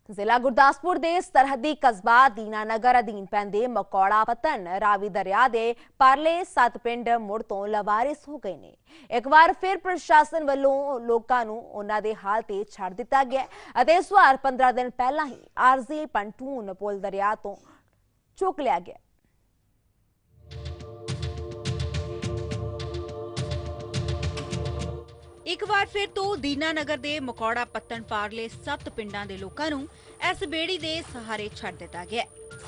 ਜ਼ਿਲ੍ਹਾ ਗੁਰਦਾਸਪੁਰ ਦੇ ਸਰਹੱਦੀ ਕਸਬਾ ਦੀਨਾਨਗਰ ਅਧੀਨ ਪੈਂਦੇ ਮਕੌੜਾ ਪੱਤਣ ਰਾਵੀ ਦਰਿਆ ਦੇ ਪਰਲੇ 7 ਪਿੰਡ ਮੁੜ ਤੋਂ ਲਵਾਰਿਸ ਹੋ ਗਏ ਨੇ। ਇੱਕ ਵਾਰ ਫਿਰ ਪ੍ਰਸ਼ਾਸਨ ਵੱਲੋਂ ਲੋਕਾਂ ਨੂੰ ਉਹਨਾਂ ਦੇ ਹਾਲ ਤੇ ਛੱਡ ਦਿੱਤਾ ਗਿਆ ਅਤੇ ਇਸ ਵਾਰ 15 ਦਿਨ ਪਹਿਲਾਂ ਹੀ ਆਰਜ਼ੀ ਪੰਟੂਨ ਪੁਲ ਦਰਿਆ ਤੋਂ ਚੁੱਕ ਲਿਆ ਗਿਆ। एक बार फिर तो दीनानगर दे मकौड़ा पत्तन पारले 7 पिंडां दे लोकां नूं इस बेड़ी दे सहारे छड्ड दिता गया।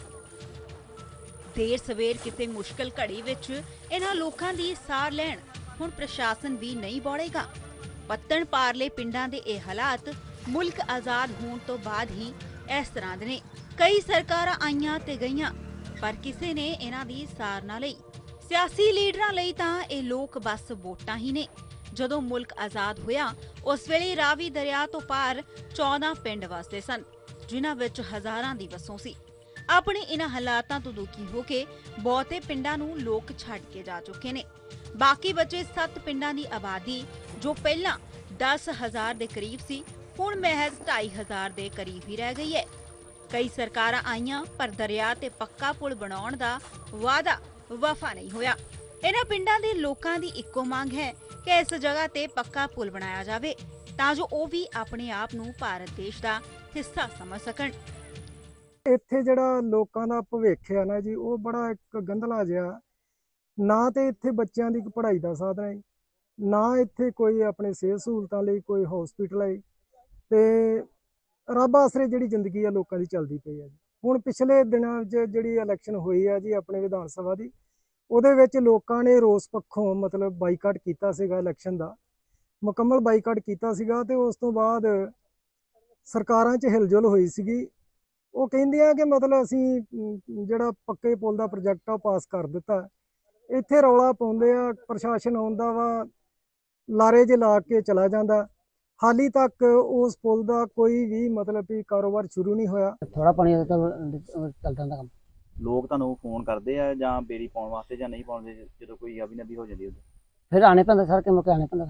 देर सवेर किते मुश्किल घड़ी विच इन्हां लोकां दी सार लैण हुण प्रशासन भी नहीं बौड़ेगा। पत्तन पारले पिंडां दे इह हालात मुल्क आजाद होण तो बाद ही इस तरह दे ने। कई सरकारां आईयां ते गईयां पर किसे ने इन्हां दी सार ना लई। सियासी लीडरां लई तां इह लोक बस वोटां ही ने। ਜਦੋਂ ਮੁਲਕ ਆਜ਼ਾਦ ਹੋਇਆ ਉਸ ਵੇਲੇ ਰਾਵੀ ਦਰਿਆ ਤੋਂ ਪਾਰ 14 ਪਿੰਡ ਵਸਦੇ ਸਨ, ਜਿਨ੍ਹਾਂ ਵਿੱਚ ਹਜ਼ਾਰਾਂ ਦੀ ਵਸੋਂ ਸੀ। ਆਪਣੇ ਇਨ੍ਹਾਂ ਹਾਲਾਤਾਂ ਤੋਂ ਦੁਖੀ ਹੋ ਕੇ ਬਹੁਤੇ ਪਿੰਡਾਂ ਨੂੰ ਲੋਕ ਛੱਡ ਕੇ ਜਾ ਚੁੱਕੇ ਨੇ। ਬਾਕੀ ਬਚੇ 7 ਪਿੰਡਾਂ ਦੀ ਆਬਾਦੀ ਜੋ ਪਹਿਲਾਂ 10,000 ਦੇ ਕਰੀਬ ਸੀ, ਹੁਣ ਮਹਿਜ਼ 2,500 ਦੇ ਕਰੀਬ ਹੀ ਰਹਿ ਗਈ ਹੈ। ਕਈ ਸਰਕਾਰਾਂ ਆਈਆਂ ਪਰ ਦਰਿਆ ਤੇ ਪੱਕਾ ਪੁਲ ਬਣਾਉਣ ਦਾ ਵਾਅਦਾ ਵਫਾ ਨਹੀਂ ਹੋਇਆ। इन्हां पिंडां दे लोकां दी इक्को मांग है कि इस जगह ते पक्का पुल बनाया जावे तां जो वो भी अपने आप नूं भारत देश दा हिस्सा समझ सकण। ਇੱਥੇ ਜਿਹੜਾ ਲੋਕਾਂ ਦਾ ਭਵਿੱਖ ਹੈ ਨਾ ਜੀ, ਉਹ ਬੜਾ ਇੱਕ ਗੰਧਲਾ ਜਿਹਾ। ਨਾ ਤੇ ਇੱਥੇ ਬੱਚਿਆਂ ਦੀ ਪੜ੍ਹਾਈ ਦਾ ਸਾਧਨ ਹੈ, ਨਾ ਇੱਥੇ ਕੋਈ ਆਪਣੇ ਸਿਹਤ ਸਹੂਲਤਾਂ ਲਈ ਕੋਈ ਹਸਪੀਟਲ ਹੈ, ਤੇ ਰੱਬ ਆਸਰੇ ਜਿਹੜੀ ਜ਼ਿੰਦਗੀ ਆ ਲੋਕਾਂ ਦੀ ਚੱਲਦੀ ਪਈ ਹੈ। ਹੁਣ ਪਿਛਲੇ ਦਿਨਾਂ 'ਚ ਜਿਹੜੀ ਇਲੈਕਸ਼ਨ ਹੋਈ ਆ ਜੀ ਆਪਣੇ ਵਿਧਾਨ ਸਭਾ ਦੀ, ਉਹਦੇ ਵਿੱਚ ਲੋਕਾਂ ਨੇ ਰੋਸ ਪੱਖੋਂ ਮਤਲਬ ਬਾਈਕਾਟ ਕੀਤਾ ਸੀਗਾ, ਇਲੈਕਸ਼ਨ ਦਾ ਮੁਕੰਮਲ ਬਾਈਕਾਟ ਕੀਤਾ ਸੀਗਾ। ਤੇ ਉਸ ਤੋਂ ਬਾਅਦ ਸਰਕਾਰਾਂ 'ਚ ਹਿਲਜੁਲ ਹੋਈ ਸੀਗੀ। ਉਹ ਕਹਿੰਦੇ ਆ ਕਿ ਮਤਲਬ ਅਸੀਂ ਜਿਹੜਾ ਪੱਕੇ ਪੁਲ ਦਾ ਪ੍ਰੋਜੈਕਟ ਆ ਉਹ ਪਾਸ ਕਰ ਦਿੱਤਾ। ਇੱਥੇ ਰੌਲਾ ਪਾਉਂਦੇ ਆ, ਪ੍ਰਸ਼ਾਸਨ ਆਉਂਦਾ ਵਾ, ਲਾਰੇ ਜੇ ਲਾ ਕੇ ਚਲਾ ਜਾਂਦਾ। ਹਾਲੀ ਤੱਕ ਉਸ ਪੁਲ ਦਾ ਕੋਈ ਵੀ ਮਤਲਬ ਵੀ ਕਾਰੋਬਾਰ ਸ਼ੁਰੂ ਨਹੀਂ ਹੋਇਆ। ਥੋੜਾ ਪਾਣੀ ਚੱਲਦਾ ਹੁੰਦਾ ਕੰਮ। ਲੋਕ ਤੁਹਾਨੂੰ ਫੋਨ ਕਰਦੇ ਆ ਜਾਂ ਬੇੜੀ ਪਾਉਣ ਵਾਸਤੇ ਜਾਂ ਨਹੀਂ ਪਾਉਂਦੇ ਜਦੋਂ ਕੋਈ ਅਭੀ ਨਬੀ ਹੋ ਜਾਂਦੀ ਉਦੋਂ? ਫਿਰ ਆਣੇ ਪੈਂਦਾ ਸਰ, ਕਿ ਮੁਕੇ ਆਣੇ ਪੈਂਦਾ,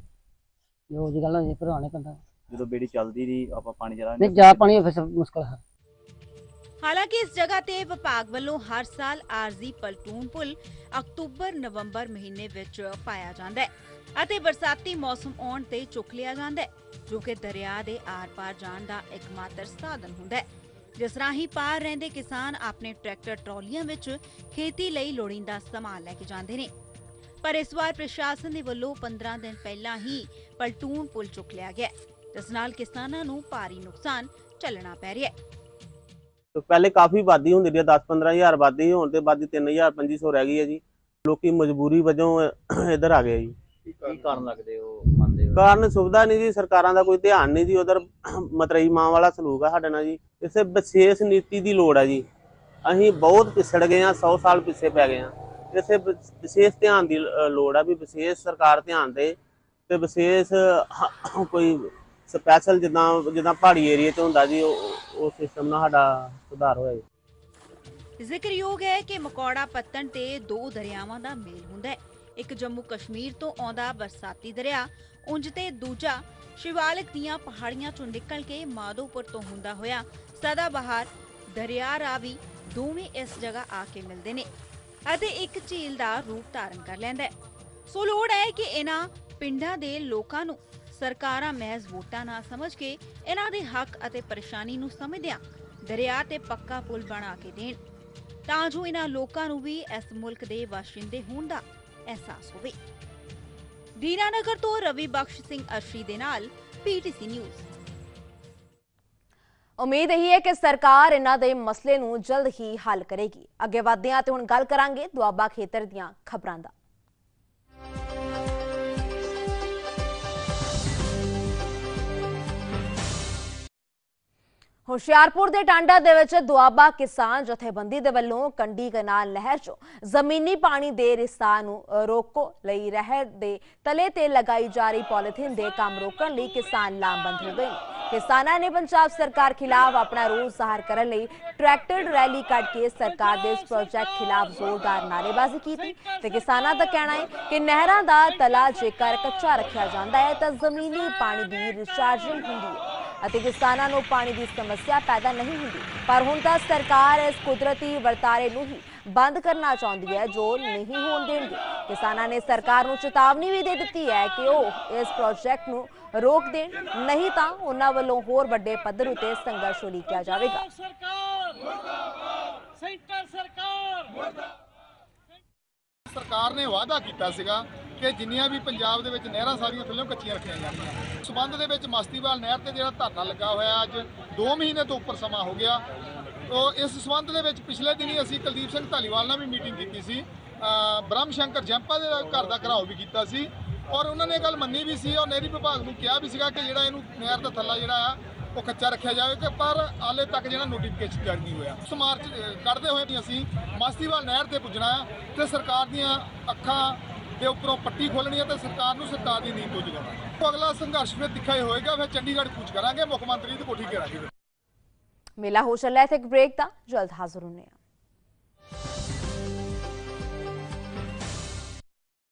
ਜੋ ਜੀ ਗੱਲ ਹੋਈ ਫਿਰ ਆਣੇ ਪੈਂਦਾ। ਜਦੋਂ ਬੇੜੀ ਚੱਲਦੀ ਰਹੀ ਆਪਾਂ ਪਾਣੀ ਚਲਾ ਨਹੀਂ ਜਾ ਪਾਣੀ ਫਿਰ ਮੁਸ਼ਕਲ ਹੈ। हालांकि इस जगह ते विभाग वालों हर साल आरजी पलटून पुल अक्तूबर नवंबर महीने विच पाया जांदा है अते बरसाती मौसम आउण ते चुक लिया जांदा है, जो कि दरिया दे आर पार जाण दा एकमात्र साधन हुंदा है। जिस राही पार रहिंदे किसान अपने ट्रैक्टर ट्रॉलियां विच खेती लई लोड़ींदा समान लैके जांदे ने। पर इस बार प्रशासन दे वल्लों 15 दिन पहलां ही पलटून पुल चुक लिया गया, जिस नाल किसानां नूं भारी नुकसान झल्लना पै रिहा है। तो पहले काफ़ी आबादी होंदी रही, 10-15 हज़ार आबादी होने के बाद 3,500 रह गई है जी। लोग मजबूरी वजों इधर आ गए जी। ਕੀ ਕਾਰਨ ਲੱਗਦੇ ਹੋ ਮੰਨਦੇ ਹੋ? कारण सुविधा नहीं जी, सरकारों का कोई ध्यान नहीं जी। उधर मतरई मां वाला सलूक है साडे नाल जी। इसे विशेष नीति की लोड़ है जी। असीं बहुत पिछड़ गए हैं, 100 साल पिछे पै गए हैं। इसे विशेष ध्यान की लोड़ है भी विशेष सरकार ध्यान दे ते विशेष कोई स्पैशल जिदा पहाड़ी एरिए च हुंदा जी, वो सिस्टम ना साडा सुधार होए। ਜ਼ਿਕਰਯੋਗ ਹੈ ਕਿ ਮਕੌੜਾ ਪੱਤਣ ਤੇ 2 ਦਰਿਆਵਾਂ ਦਾ ਮੇਲ ਹੁੰਦਾ ਹੈ। ਇੱਕ ਜੰਮੂ ਕਸ਼ਮੀਰ ਤੋਂ ਆਉਂਦਾ ਬਰਸਾਤੀ ਦਰਿਆ, ਉਂਝ ਤੇ ਦੂਜਾ ਸ਼ਿਵਾਲਿਕ ਦੀਆਂ ਪਹਾੜੀਆਂ ਚੋਂ ਨਿਕਲ ਕੇ ਮਾਧੋਪੁਰ ਤੋਂ ਹੁੰਦਾ ਹੋਇਆ ਸਦਾ ਬਹਾਰ ਦਰਿਆ ਰਾਵੀ ਦੋਵੇਂ ਇਸ ਜਗ੍ਹਾ ਆ ਕੇ ਮਿਲਦੇ ਨੇ ਅਤੇ ਇੱਕ ਝੀਲ ਦਾ ਰੂਪ ਧਾਰਨ ਕਰ ਲੈਂਦਾ ਹੈ। ਸੋ ਲੋੜ ਹੈ ਕਿ ਇਹਨਾਂ ਪਿੰਡਾਂ ਦੇ ਲੋਕਾਂ ਨੂੰ ਸਰਕਾਰਾਂ ਮਹਿਜ਼ ਵੋਟਾਂ ਨਾ ਸਮਝ ਕੇ ਇਹਨਾਂ ਦੇ ਹੱਕ ਅਤੇ ਪਰੇਸ਼ਾਨੀ ਨੂੰ ਸਮਝਦਿਆਂ ਦਰਿਆ ਤੇ ਪੱਕਾ ਪੁਲ ਬਣਾ ਕੇ ਦੇਣ, ਤਾਂ ਜੋ ਇਹਨਾਂ ਲੋਕਾਂ ਨੂੰ ਵੀ ਇਸ ਮੁਲਕ ਦੇ ਵਾਸ਼ਿੰਦੇ ਹੋਣ ਦਾ ਅਹਿਸਾਸ ਹੋਵੇ। ਦੀਨਾਨਗਰ ਤੋਂ ਰਵੀ ਬਖਸ਼ ਸਿੰਘ ਅਰਸ਼ੀ ਦੇ ਨਾਲ ਪੀਟੀਸੀ ਨਿਊਜ਼। ਉਮੀਦ ਇਹੀ ਹੈ ਕਿ ਸਰਕਾਰ ਇਹਨਾਂ ਦੇ ਮਸਲੇ ਨੂੰ ਜਲਦ ਹੀ ਹੱਲ ਕਰੇਗੀ। ਅੱਗੇ ਵਧਦੇ ਹਾਂ ਤੇ ਹੁਣ ਗੱਲ ਕਰਾਂਗੇ ਦੁਆਬਾ ਖੇਤਰ ਦੀਆਂ ਖਬਰਾਂ ਦਾ। ਹੁਸ਼ਿਆਰਪੁਰ ਦੇ ਟਾਂਡਾ ਦੇ ਵਿੱਚ ਦੁਆਬਾ ਕਿਸਾਨ ਜਥੇਬੰਦੀ ਦੇ ਵੱਲੋਂ ਕੰਡੀ ਕਨਾਲ ਨਹਿਰ 'ਚੋਂ ਜ਼ਮੀਨੀ ਪਾਣੀ ਦੇ ਰਿਸਾਅ ਨੂੰ ਰੋਕੋ ਲਈ ਨਹਿਰ ਦੇ ਤਲੇ ਤੇ ਲਗਾਈ ਜਾ ਰਹੀ ਪੋਲੀਥੀਨ ਦੇ ਕੰਮ ਰੋਕਣ ਲਈ ਕਿਸਾਨ ਲਾਮਬੰਦ ਹੋ ਗਏ। ਕਿਸਾਨਾਂ ਨੇ ਪੰਜਾਬ ਸਰਕਾਰ ਖਿਲਾਫ ਆਪਣਾ ਰੋਸ ਜ਼ਾਹਰ ਕਰਨ ਲਈ ਟਰੈਕਟਰ ਰੈਲੀ ਕੱਢ ਕੇ ਸਰਕਾਰ ਦੇ ਇਸ ਪ੍ਰੋਜੈਕਟ ਖਿਲਾਫ ਜ਼ੋਰਦਾਰ ਨਾਅਰੇਬਾਜ਼ੀ ਕੀਤੀ ਤੇ ਕਿਸਾਨਾਂ ਦਾ ਕਹਿਣਾ ਹੈ ਕਿ ਨਹਿਰਾਂ ਦਾ ਤਲਾ ਜੇਕਰ ਕੱਚਾ ਰੱਖਿਆ ਜਾਂਦਾ ਹੈ ਤਾਂ ਜ਼ਮੀਨੀ ਪਾਣੀ ਦੀ ਰਿਚਾਰਜਿੰਗ ਹੁੰਦੀ ਹੈ। ਅਤੇ ਕਿਸਾਨਾਂ ਨੂੰ ਪਾਣੀ ਦੀ ਸਮੱਸਿਆ ਪੈਦਾ ਨਹੀਂ ਹੁੰਦੀ। ਪਰ ਹੁਣ ਤਾਂ ਸਰਕਾਰ ਇਸ ਕੁਦਰਤੀ ਵਰਤਾਰੇ ਨੂੰ ਹੀ ਬੰਦ ਕਰਨਾ ਚਾਹੁੰਦੀ ਹੈ ਜੋ ਨਹੀਂ ਹੋਣ ਦੇਣਗੇ। ਕਿਸਾਨਾਂ ਨੇ ਸਰਕਾਰ ਨੂੰ ਚੇਤਾਵਨੀ ਵੀ ਦੇ ਦਿੱਤੀ ਹੈ ਕਿ ਉਹ ਇਸ ਪ੍ਰੋਜੈਕਟ ਨੂੰ ਰੋਕ ਦੇਣ, ਨਹੀਂ ਤਾਂ ਉਹਨਾਂ ਵੱਲੋਂ ਹੋਰ ਵੱਡੇ ਪੱਧਰ ਉਤੇ ਸੰਘਰਸ਼ ਉਲੀਕਿਆ ਜਾਵੇਗਾ। ਸਰਕਾਰ ਨੇ ਵਾਅਦਾ ਕੀਤਾ ਸੀਗਾ ਕਿ ਜਿੰਨੀਆਂ ਵੀ ਪੰਜਾਬ ਦੇ ਵਿੱਚ ਨਹਿਰਾਂ ਸਾਰੀਆਂ ਥੱਲੇ ਕੱਚੀਆਂ ਰੱਖੀਆਂ ਜਾਣਗੀਆਂ। ਸਬੰਧ ਦੇ ਵਿੱਚ ਮਸਤੀਵਾਲ ਨਹਿਰ ਤੇ ਜਿਹੜਾ ਧਰਨਾ ਲੱਗਾ ਹੋਇਆ ਅੱਜ 2 ਮਹੀਨੇ ਤੋਂ ਉੱਪਰ ਸਮਾਂ ਹੋ ਗਿਆ। ਇਸ ਸਬੰਧ ਦੇ ਵਿੱਚ ਪਿਛਲੇ ਦਿਨੀ ਅਸੀਂ ਕੁਲਦੀਪ ਸਿੰਘ ਧਾਲੀਵਾਲ ਨਾਲ ਵੀ ਮੀਟਿੰਗ ਕੀਤੀ ਸੀ, ਬ੍ਰਹਮ ਸ਼ੰਕਰ ਜੰਪਾ ਦੇ ਘਰ ਦਾ ਘਰਾਓ ਵੀ ਕੀਤਾ ਸੀ ਔਰ ਉਹਨਾਂ ਨੇ ਗੱਲ ਮੰਨੀ ਵੀ ਸੀ ਔਰ ਨਹਿਰੀ ਵਿਭਾਗ ਨੂੰ ਕਿਹਾ ਵੀ ਸੀਗਾ ਕਿ ਜਿਹੜਾ ਇਹਨੂੰ ਨਹਿਰ ਦਾ ਥੱਲਾ ਜਿਹੜਾ ਆ ਉਹ ਕੱਚਾ ਰੱਖਿਆ ਜਾਵੇ, ਪਰ ਹਾਲੇ ਤੱਕ ਜਿਹੜਾ ਨੋਟੀਫਿਕੇਸ਼ਨ ਜਾਰੀ ਨਹੀਂ ਹੋਇਆ। ਇਸ ਮਾਰਚ ਕੱਢਦੇ ਹੋਏ ਵੀ ਅਸੀਂ ਮਸਤੀਵਾਲ ਨਹਿਰ ਤੇ ਪੁੱਜਣਾ ਤੇ ਸਰਕਾਰ ਦੀਆਂ ਅੱਖਾਂ ਦੇ ਉੱਪਰੋਂ ਪੱਟੀ ਖੋਲਣੀ ਹੈ ਤੇ ਸਰਕਾਰ ਨੂੰ ਸਰਕਾਰ ਦੀ ਨੀਂਦ ਤੋਂ ਜਗਾਉਣਾ। ਅਗਲਾ ਸੰਘਰਸ਼ ਫਿਰ ਦਿਖਾਈ ਹੋਏਗਾ, ਫਿਰ ਚੰਡੀਗੜ੍ਹ ਕੂਚ ਕਰਾਂਗੇ, ਮੁੱਖ ਮੰਤਰੀ ਦੀ ਕੋਠੀ ਘੇਰਾਂਗੇ। ਮੇਲਾ ਹੋ ਚੱਲਿਆ ਇੱਥੇ ਇੱਕ ਬ੍ਰੇਕ ਦਾ, ਜਲਦ ਹਾਜ਼ਰ ਹੁੰਦੇ ਹਾਂ।